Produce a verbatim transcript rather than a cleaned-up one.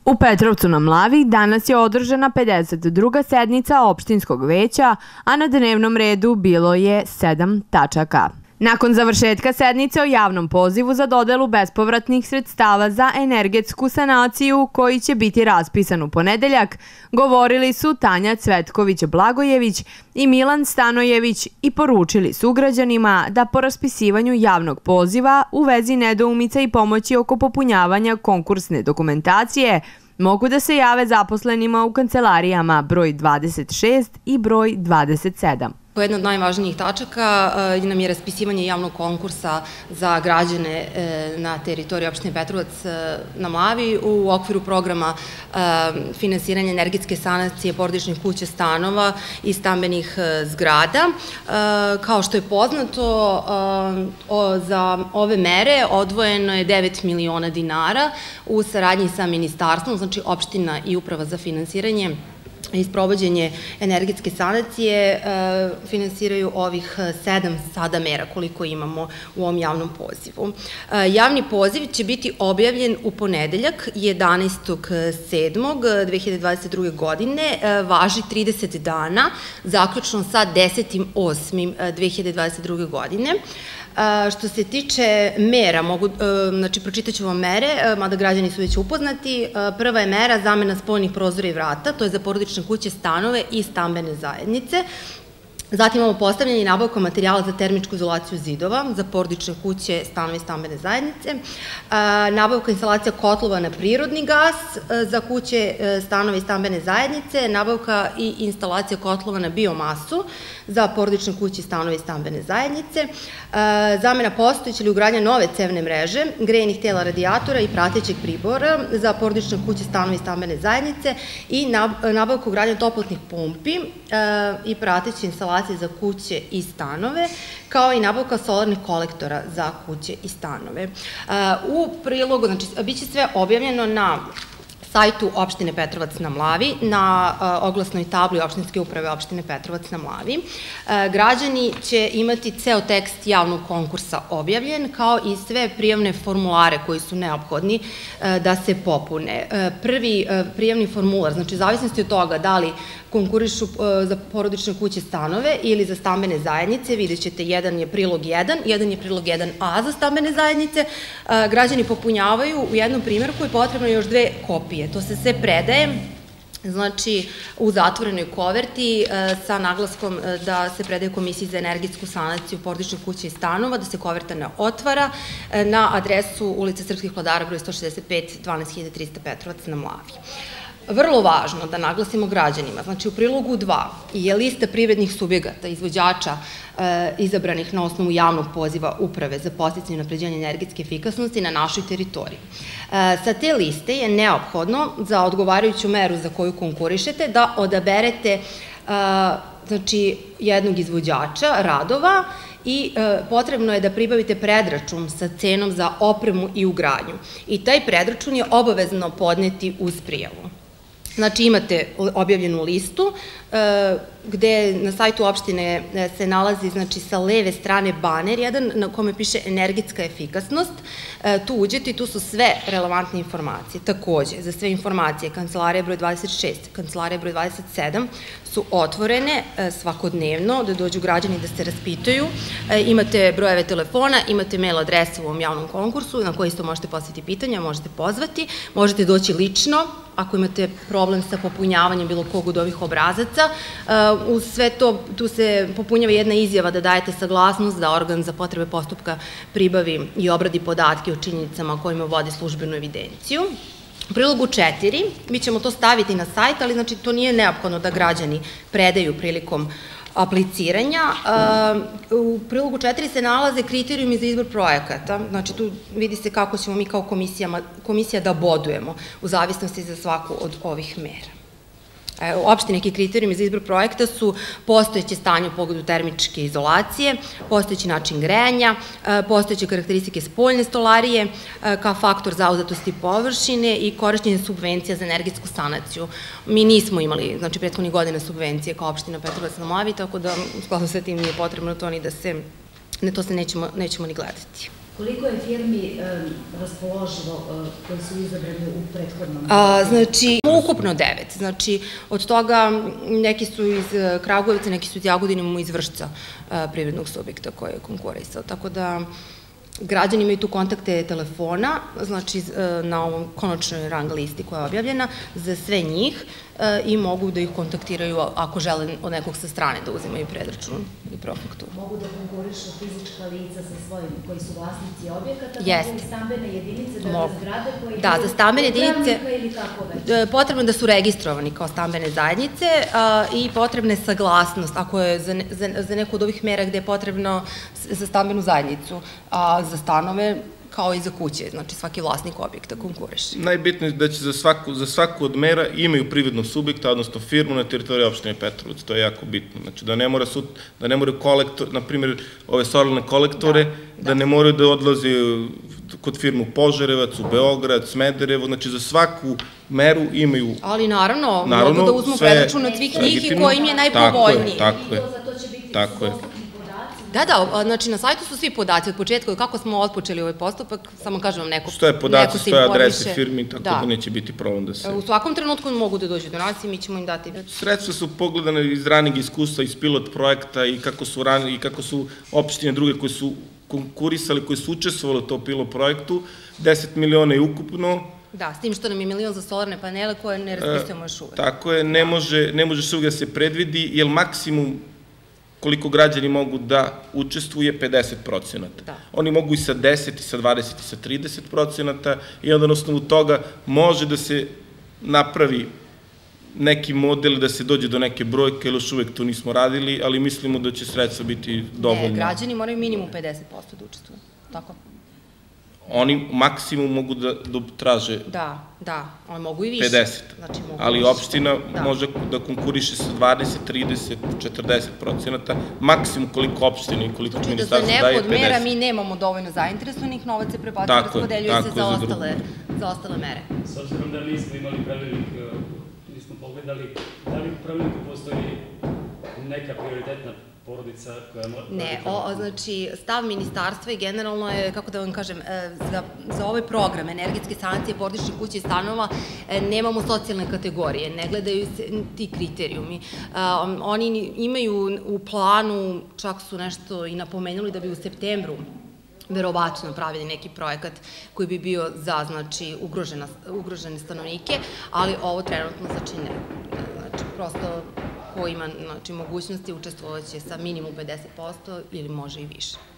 U Petrovcu na Mlavi danas je održana pedeset druga sednica opštinskog veća, a na dnevnom redu bilo je sedam tačaka. Nakon završetka sednice o javnom pozivu za dodelu bespovratnih sredstava za energetsku sanaciju, koji će biti raspisan u ponedeljak, govorili su Tanja Cvetković-Blagojević i Milan Stanojević i poručili sugrađanima da po raspisivanju javnog poziva u vezi nedoumica i pomoći oko popunjavanja konkursne dokumentacije mogu da se jave zaposlenima u kancelarijama broj dvadeset šest i broj dvadeset sedam. Jedna od najvažnijih tačaka nam je raspisivanje javnog konkursa za građane na teritoriji opštine Petrovac na Mlavi u okviru programa finansiranja energetske sanacije porodičnih kuća, stanova i stambenih zgrada. Kao što je poznato, za ove mere odvojeno je devet miliona dinara u saradnji sa ministarstvom, znači opština i uprava za finansiranje i sprovođenje energetske sanacije finansiraju ovih sedam sada mera koliko imamo u ovom javnom pozivu. Javni poziv će biti objavljen u ponedeljak jedanaestog sedmog dve hiljade dvadeset druge. godine, važi trideset dana, zaključno sa desetim osmim dve hiljade dvadeset druge. godine. Što se tiče mera, znači pročitat ću vam mere, mada građani su već upoznati. Prva je mera zamena spoljnih prozora i vrata, to je za porodične kuće, stanove i stambene zajednice. Zatim imamo postavljanje i nabavka materijala za termičku izolaciju zidova, za porodične kuće, stanove i stambene zajednice. Nabavka instalacija kotlova na prirodni gas za kuće, stanove i stambene zajednice. Nabavka i instalacija kotlova na biomasu za porodične kuće, stanove i stambene zajednice. Zamena postojeće ili ugradnja nove cevne mreže, grejenih tela radijatora i pratećeg pribora za porodične kuće, stanove i stambene zajednice i nabavka ugradnja toplotnih pumpi i prateće instalacije za kuće i stanove, kao i nabavka solarnih kolektora za kuće i stanove. U prilogu, znači, bit će sve objavljeno na sajtu opštine Petrovac na Mlavi, na oglasnoj tabli opštinske uprave opštine Petrovac na Mlavi. Građani će imati ceo tekst javnog konkursa objavljen, kao i sve prijavne formulare koji su neophodni da se popune. Prvi prijavni formular, znači, zavisnosti od toga da li konkurišu za porodične kuće, stanove ili za stambene zajednice, vidjet ćete, jedan je prilog jedan, jedan je prilog jedan a za stambene zajednice. Građani popunjavaju u jednom primjerku i potrebno je još dve kopije. To se sve predaje, znači, u zatvorenoj koverti sa naglaskom da se predaje Komisiji za energetsku sanaciju porodičnih kuća i stanova, da se koverta ne otvara, na adresu ulica Srpskih vladara broj sto šezdeset pet, dvanaest hiljada trista Petrovac na Mlavi. Vrlo važno da naglasimo građanima, znači u prilogu dva je lista privrednih subjekata, izvođača izabranih na osnovu javnog poziva uprave za podsticanje i unapređenje energetske efikasnosti na našoj teritoriji. Sa te liste je neophodno za odgovarajuću meru za koju konkurišete da odaberete znači jednog izvođača radova i potrebno je da pribavite predračun sa cenom za opremu i ugradnju. I taj predračun je obavezno podneti uz prijavu. Znači, imate objavljenu listu gde na sajtu opštine se nalazi, znači, sa leve strane baner jedan na kome piše energetska efikasnost. Tu uđete i tu su sve relevantne informacije. Takođe, za sve informacije kancelarija broj dvadeset šest, kancelarija broj dvadeset sedam su otvorene svakodnevno, da dođu građani da se raspitaju. Imate brojeve telefona, imate mail adrese u ovom javnom konkursu na koji isto možete postaviti pitanja, možete pozvati, možete doći lično ako imate problem sa popunjavanjem bilo kog od ovih obrazaca. Uz sve to, tu se popunjava jedna izjava da dajete saglasnost da organ za potrebe postupka pribavi i obradi podatke o činjenicama kojima vodi službenu evidenciju. U prilogu četiri, mi ćemo to staviti na sajt, ali znači to nije neophodno da građani predaju prilikom apliciranja. U prilogu četiri se nalaze kriterijumi za izbor projekata, znači tu vidi se kako ćemo mi kao komisija da bodujemo u zavisnosti za svaku od ovih mera. Opšti neki kriterijumi za izbor projekta su postojeće stanje u pogledu termičke izolacije, postojeći način grejanja, postojeće karakteristike spoljne stolarije, kao faktor zauzetosti površine i korišćenje subvencija za energetsku sanaciju. Mi nismo imali, znači, prethodnih godina subvencije kao opština Petrovac na Mlavi, tako da u skladu sa tim nije potrebno to ni da se, ne to se nećemo ni gledati. Koliko je firmi raspoloživo koji su izabrani u prethodnom? Znači, ukupno devet. Znači, od toga neki su iz Kragujevca, neki su iz Jagodine, imamo iz Vršca privrednog subjekta koji je konkurisao. Tako da građani imaju tu kontakte telefona, znači na ovom konačnoj rang listi koja je objavljena, za sve njih i mogu da ih kontaktiraju ako žele od nekog sa strane da uzimaju predračun i profakturu. Mogu da konkurišu fizička lica sa svojim koji su vlasnici objekata, mogu i stambene jedinice, da zgrade koji da, za stambene jedinice ili kako već? Potrebno da su registrovani kao stambene zajednice i potrebna je saglasnost ako je za neku od ovih mera gde je potrebno za stambenu zajednicu, a za stanove kao i za kuće, znači svaki vlasnik objekta konkuriše. Najbitnije je da će za svaku od mera imaju privrednog subjekta, odnosno firmu na teritoriji opštine Petrovac, to je jako bitno. Znači da ne mora sud, da ne moraju kolektor, na primjer ove solarne kolektore, da ne moraju da odlaze kod firmu Požarevac, u Beograd, Smederevo, znači za svaku meru imaju... Ali naravno, mogu da uzmu predračun od svih njih i koji im je najpovoljniji. Tako je, tako je. Da, da, znači na sajtu su svi podaci od početka, kako smo otpočeli ovaj postupak, samo kažem vam neko... Stoje podaci, stoje adrese firmi, tako da neće biti problem da se... U svakom trenutku mogu da dođu do nas i mi ćemo im dati... Sredstva su pogledane iz ranih iskustva, iz pilot projekta i kako su opštine druge koje su konkurisali, koje su učestvovali u tom pilot projektu, deset miliona je ukupno. Da, s tim što nam je milion za solarne panele koje ne raspisujemo još uvek. Tako je, ne može se uvijek da se predvidi, jer maksimum koliko građani mogu da učestvuje, pedeset procenata. Oni mogu i sa deset, i sa dvadeset, i sa trideset procenata i onda na osnovu toga može da se napravi neki model, da se dođe do neke brojke, ili još uvek to nismo radili, ali mislimo da će sredstva biti dovoljno. Ne, građani moraju minimum pedeset posto da učestvuju, tako? Oni maksimum mogu da traže da, da, oni mogu i više. pedeset, ali opština može da konkuriše sa dvadeset, trideset, četrdeset procenata, maksimum koliko opština i koliko ministarstva daje pedeset. pedeset. Znači da za neku od mera mi nemamo dovoljno zainteresovanih, novac se prebacuje, raspodeljuje se za ostale mere. S obzirom da nismo imali pravilnik, nismo pogledali, da li u pravilniku postoji neka prioritetna porodica koja mora... Ne, znači stav ministarstva i generalno je, kako da vam kažem, za ovaj program energetske sanacije porodičnih kuća i stanova nemamo socijalne kategorije, ne gledaju se ti kriterijumi. Oni imaju u planu, čak su nešto i napomenuli da bi u septembru verovatno pravili neki projekat koji bi bio za, znači, ugrožene stanovnike, ali ovo trenutno, znači, ne. Znači, prosto ko ima mogućnosti učestvovaće sa minimum pedeset posto ili može i više.